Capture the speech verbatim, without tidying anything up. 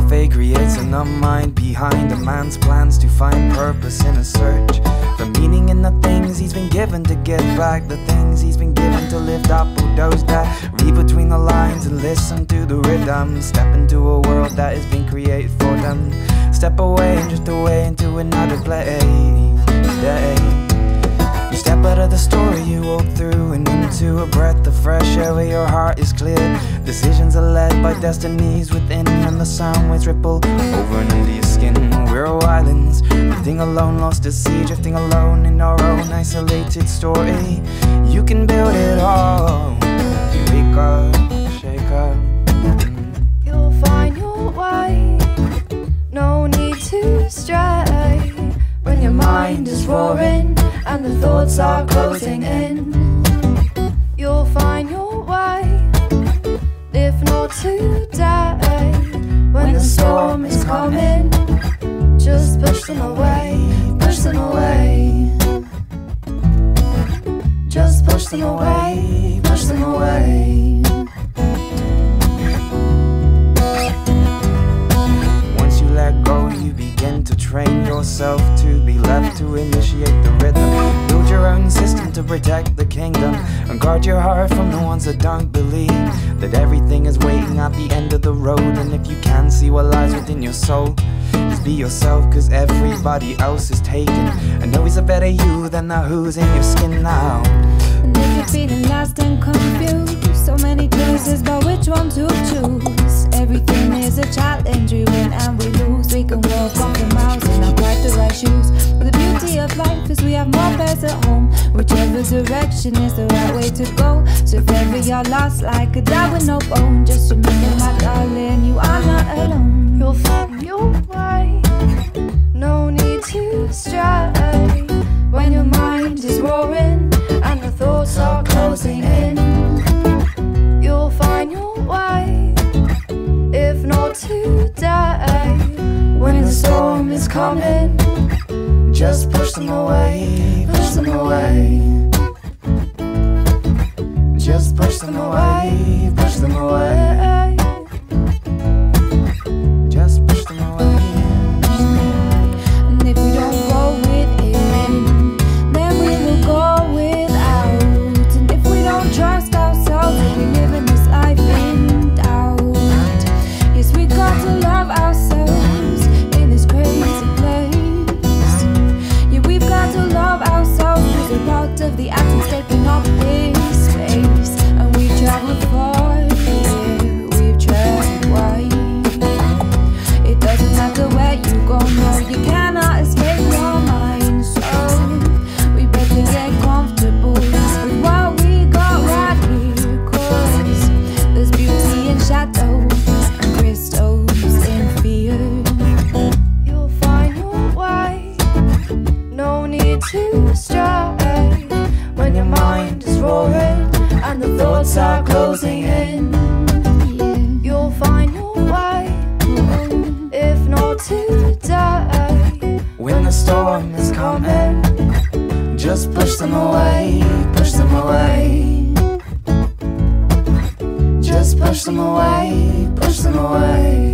fate creates a numb mind behind a man's plans to find purpose in a search for meaning in the things he's been given to get back, the things he's been given to lift up those that read between the lines and listen to the rhythm. Step into a world that has been created for them. Step away and drift away into another place. Day. You step out of the story you walk through and into a breath of fresh air where your heart is clear. Decisions are led by destinies within, and the sound waves ripple over and under your skin. We're islands, drifting alone, lost at sea, drifting alone in our own isolated story. You can build it all. You wake up, shake up. You'll find your way. No need to stray when your mind is roaring and the thoughts are closing in. You'll find your way, if not today. When the storm is coming, just push them away, push them away. Just push them away, push them away. Once you let go, you begin to train yourself to be left to initiate the rhythm. Build your own system to protect the kingdom, and guard your heart from the ones that don't believe that everything is waiting at the end of the road. And if you can see what lies within your soul, just be yourself, cause everybody else is taken. And know he's a better you than the who's in your skin now. And if you're feeling lost and confused, so many choices, but which one to choose? Everything is a challenge, we win and we lose. We can walk off the miles in our quite the right shoes. But the beauty of life is we have more place at home. Whichever direction is the right way to go. So if ever you're lost like a dog with no bone, just remember, my darling, you are not alone. You'll find your way. No need to stray when your mind is roaring and the thoughts are closing in. You'll find your way, if not today. When the storm is coming, just push them away, push them away. Just push them away, push them away. Just push them away. And if we don't go within, then we will go without. And if we don't trust ourselves, we'll be living this life in doubt. Yes, we got to love ourselves in this crazy place. Yeah, we've got to love ourselves, cause we're part of the atoms taking up this space. And we travel far, yeah, we've traveled wide. It doesn't matter where you go, no, you cannot escape your mind. So we better get comfortable with what we got right here, cause there's beauty in shadows and crystals in fear. You'll find your way. No need to stray when your mind is roaring and the thoughts are closing in. You'll find your way, if not today. When the storm is coming, just push them away, push them away. Just push them away, push them away.